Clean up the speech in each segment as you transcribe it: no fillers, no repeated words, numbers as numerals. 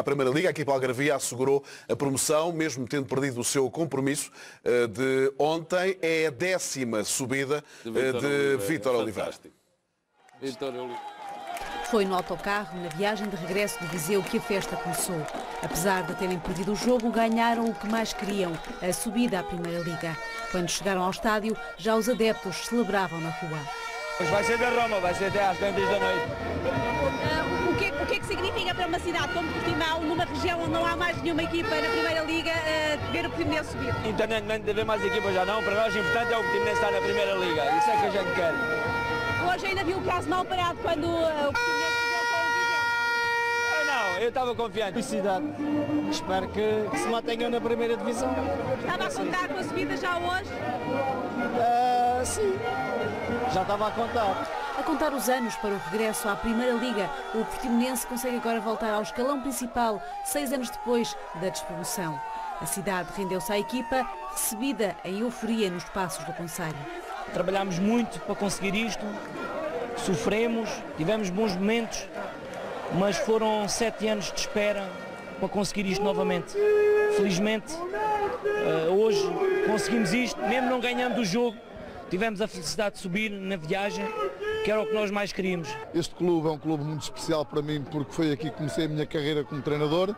à Primeira Liga. A equipa algarvia assegurou a promoção, mesmo tendo perdido o seu compromisso de ontem. É a 10ª subida de Vítor Oliveira. Foi no autocarro, na viagem de regresso de Viseu, que a festa começou. Apesar de terem perdido o jogo, ganharam o que mais queriam, a subida à Primeira Liga. Quando chegaram ao estádio, já os adeptos celebravam na rua. Vai ser da Roma, vai ser até às 10 da noite. O que é que significa para uma cidade como Portimão, numa região onde não há mais nenhuma equipa na Primeira Liga, ver o Portimonense subir? Independentemente de haver mais equipas já não, para nós o importante é o Portimonense estar na Primeira Liga. Isso é que a gente quer. Hoje ainda viu o caso mal parado quando o Portimonense jogou com o Viseu. Não, eu estava confiante. Felicidade. Espero que se mantenham na primeira divisão. Estava a contar com a subida já hoje? Sim, já estava a contar. A contar os anos para o regresso à Primeira Liga, o Portimonense consegue agora voltar ao escalão principal, 6 anos depois da despromoção. A cidade rendeu-se à equipa, recebida em euforia nos passos do concelho. Trabalhámos muito para conseguir isto, sofremos, tivemos bons momentos, mas foram 7 anos de espera para conseguir isto novamente. Felizmente, hoje conseguimos isto, mesmo não ganhando o jogo, tivemos a felicidade de subir na viagem, que era o que nós mais queríamos. Este clube é um clube muito especial para mim, porque foi aqui que comecei a minha carreira como treinador.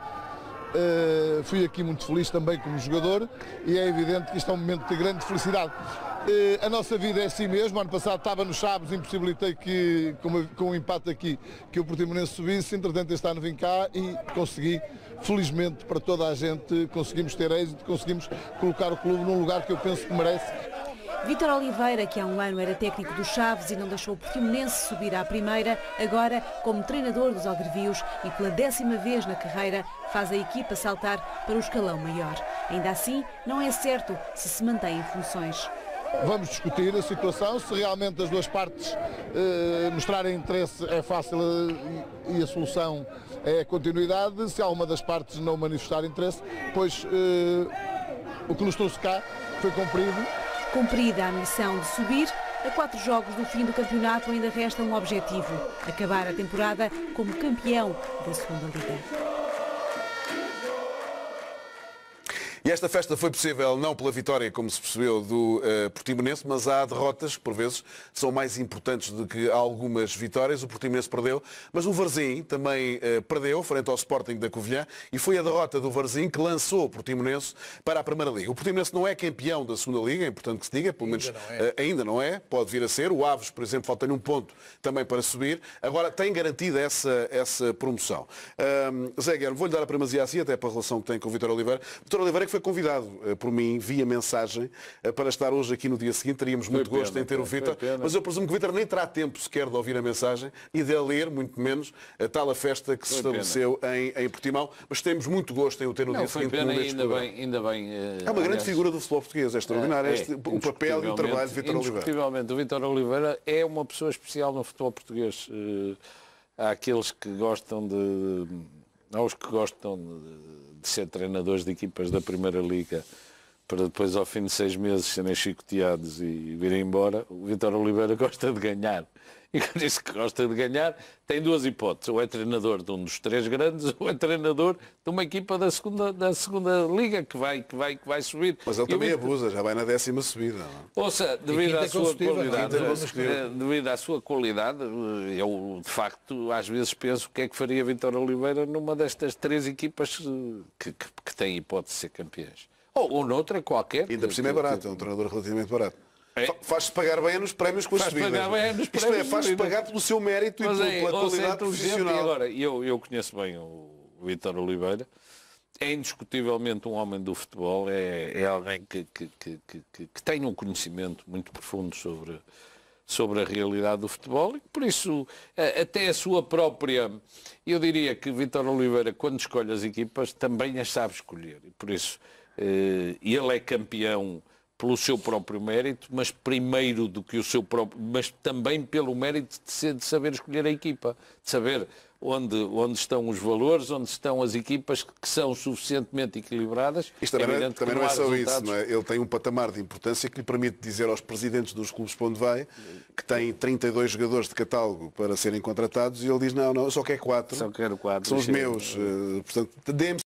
Fui aqui muito feliz também como jogador e é evidente que isto é um momento de grande felicidade. A nossa vida é assim mesmo. Ano passado estava no Chaves, impossibilitei que, com o empate aqui, que o Portimonense subisse. Entretanto, este ano vim cá e consegui, felizmente para toda a gente, conseguimos ter êxito, conseguimos colocar o clube num lugar que eu penso que merece. Vítor Oliveira, que há um ano era técnico do Chaves e não deixou o Portimonense subir à primeira, agora, como treinador dos algarvios e pela 10ª vez na carreira, faz a equipa saltar para o escalão maior. Ainda assim, não é certo se mantém em funções. Vamos discutir a situação, se realmente as duas partes mostrarem interesse é fácil e a solução é a continuidade. Se alguma das partes não manifestar interesse, pois o que nos trouxe cá foi cumprido. Cumprida a missão de subir, a 4 jogos do fim do campeonato ainda resta um objetivo: acabar a temporada como campeão da 2ª Liga. E esta festa foi possível não pela vitória, como se percebeu, do Portimonense, mas há derrotas que, por vezes, são mais importantes do que algumas vitórias. O Portimonense perdeu, mas o Varzim também perdeu, frente ao Sporting da Covilhã, e foi a derrota do Varzim que lançou o Portimonense para a Primeira Liga. O Portimonense não é campeão da 2ª Liga, é importante que se diga, pelo menos ainda não é, pode vir a ser. O Aves, por exemplo, falta-lhe um ponto também para subir. Agora tem garantida essa promoção. Zé Guilherme, vou-lhe dar a primazia assim, até para a relação que tem com o Vítor Oliveira. Vítor Oliveira que foi convidado por mim, via mensagem, para estar hoje aqui no dia seguinte. Teríamos muito gosto em ter o Vítor, mas eu presumo que o Vítor nem terá tempo sequer de ouvir a mensagem e de a ler, muito menos, a tal a festa que se estabeleceu em Portimão. Mas temos muito gosto em o ter no dia seguinte. Ainda bem. É uma grande figura do futebol português, é extraordinário o papel e o trabalho de Vítor Oliveira. Indiscutivelmente, o Vítor Oliveira é uma pessoa especial no futebol português. Há aqueles que gostam aos que gostam de ser treinadores de equipas da Primeira Liga para depois, ao fim de 6 meses, serem chicoteados e virem embora. O Vítor Oliveira gosta de ganhar. E quando diz que gosta de ganhar, tem 2 hipóteses. Ou é treinador de um dos 3 grandes, ou é treinador de uma equipa da segunda Liga que vai subir. Mas ele também abusa, já vai na 10ª subida. Ouça, devido à sua qualidade, eu de facto às vezes penso o que é que faria Vítor Oliveira numa destas 3 equipas que têm hipótese de ser campeões. Ou noutra qualquer. Ainda por cima é barato, é um treinador relativamente barato. Faz-se pagar bem nos prémios com as subidas. Isto é, faz-se pagar pelo seu mérito e pela qualidade profissional. Agora, eu conheço bem o Vítor Oliveira. É indiscutivelmente um homem do futebol. É alguém que tem um conhecimento muito profundo sobre a realidade do futebol. E por isso, até a sua própria... Eu diria que Vítor Oliveira, quando escolhe as equipas, também as sabe escolher. E por isso, ele é campeão pelo seu próprio mérito, mas primeiro do que o seu próprio, mas também pelo mérito de saber escolher a equipa, de saber onde estão os valores, onde estão as equipas que são suficientemente equilibradas. Isto também não é só isso, não é? Ele tem um patamar de importância que lhe permite dizer aos presidentes dos clubes para onde vai que tem 32 jogadores de catálogo para serem contratados e ele diz, não, eu só quero 4. Só quero 4. São os meus. Portanto, dê-me